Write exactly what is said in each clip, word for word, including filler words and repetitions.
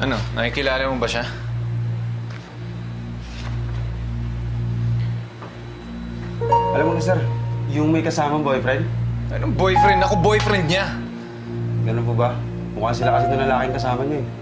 Ano, nakikilala mo ba siya? Alam mo na, sir, yung may kasamang boyfriend? Anong boyfriend? Ako boyfriend niya. Ganun po ba? Mukha sila kasi itong lalaking kasama niya eh.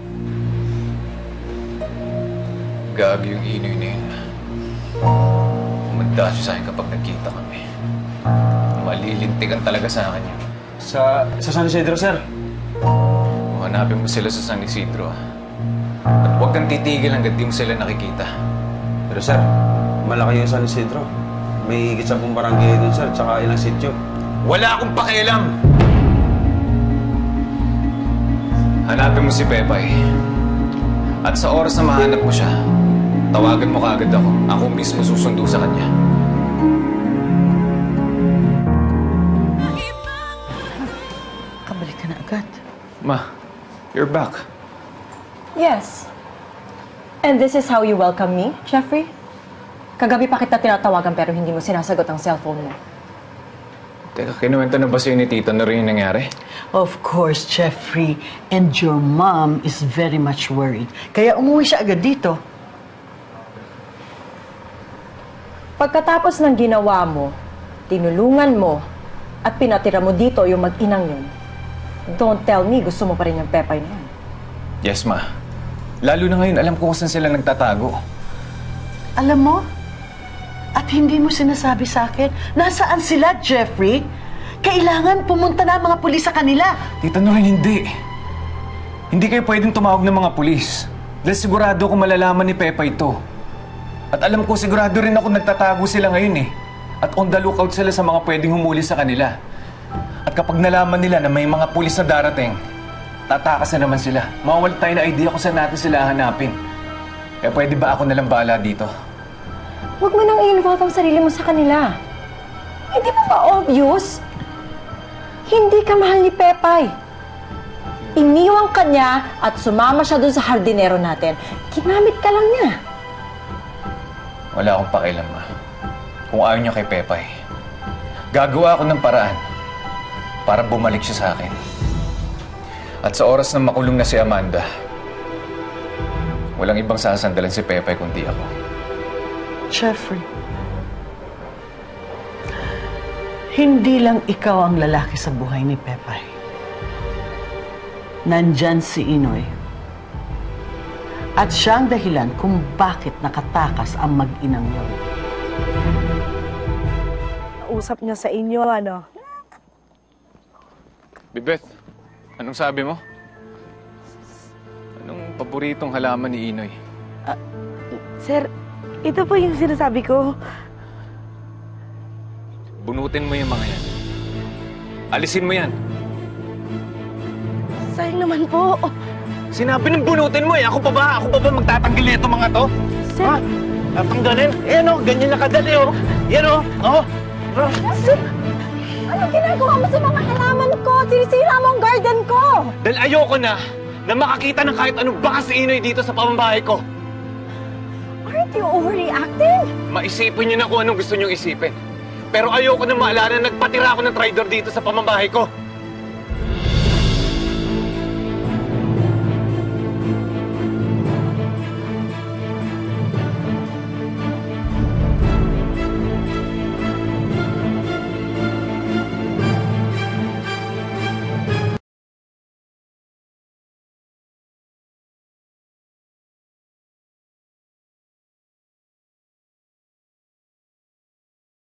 Gag yung Inoy na yun. Umanda siya sa akin kapag nagkita kami. Malilintikan talaga sa akin yun. Sa, sa San Isidro, sir? Hanapin mo sila sa San Isidro. At huwag kang titigil hanggang di mo sila nakikita. Pero sir, malaki yung San Isidro. May higit sa pong barangay doon, sir, tsaka ilang sityo. Wala akong pakialam! Hanapin mo si Pepay. At sa oras na mahanap mo siya, tawagan mo kaagad ako. Ako mismo susundo sa kanya. Kabalik ka na agad. Ma, you're back. Yes. And this is how you welcome me, Jeffrey? Kagabi pa kita tinatawagan pero hindi mo sinasagot ang cellphone mo. Teka, kinuwento na ba sa'yo ni Tita na rin yung nangyari? Of course, Jeffrey. And your mom is very much worried. Kaya umuwi siya agad dito. Pagkatapos ng ginawa mo, tinulungan mo, at pinatira mo dito yung mag-inang yun, don't tell me gusto mo pa rin yung Pepay na yun. Yes, Ma. Lalo na ngayon, alam ko kung saan sila nagtatago. Alam mo? At hindi mo sinasabi sa akin, nasaan sila, Jeffrey? Kailangan pumunta na ang mga pulis sa kanila. Tita Norin, hindi. Hindi kayo pwedeng tumawag ng mga pulis. Dahil sigurado ko malalaman ni Pepa ito. At alam ko, sigurado rin ako nagtatago sila ngayon eh. At on the lookout sila sa mga pwedeng humuli sa kanila. At kapag nalaman nila na may mga pulis na darating, tatakas na naman sila. Mawawala tayo na idea kung saan natin sila hanapin. Kaya pwede ba ako nalang bahala dito? Huwag mo nang i-involve ang sarili mo sa kanila. Hindi mo ba obvious? Hindi ka mahal ni Pepay. Iniwang ka niya at sumama siya dun sa hardinero natin. Ginamit ka lang niya. Wala akong pakialam, Ma. Kung ayaw niya kay Pepay, gagawa ako ng paraan para bumalik siya sa akin. At sa oras na makulong na si Amanda, walang ibang sasandalan si Pepay kundi ako. Jeffrey, hindi lang ikaw ang lalaki sa buhay ni Pepay. Nandyan si Inoy. At siya ang dahilan kung bakit nakatakas ang mag-inang yun. Usap niya sa inyo, ano? Bibeth, anong sabi mo? Anong paboritong halaman ni Inoy? Uh, sir, ito po yung sinasabi ko. Bunutin mo yung mga yan. Alisin mo yan. Sayang naman po. Sinabi ng bunutin mo eh. Ako pa ba? Ako pa ba magtatanggal nito mga to? Sir. Ha? Tatanggalin? Eh ano, ganyan na kadali oh. Yan oh. Oh. Oh. Sir, ano ginagawa mo sa mga halaman ko? Sinisira mo ang garden ko! Dahil ayoko na na makakita ng kahit anong baka si Inoy dito sa pamambahay ko. Aren't you overreacting? Maisipin niyo na kung anong gusto niyong isipin. Pero ayoko na maalala na nagpatira ako ng traitor dito sa pamambahay ko.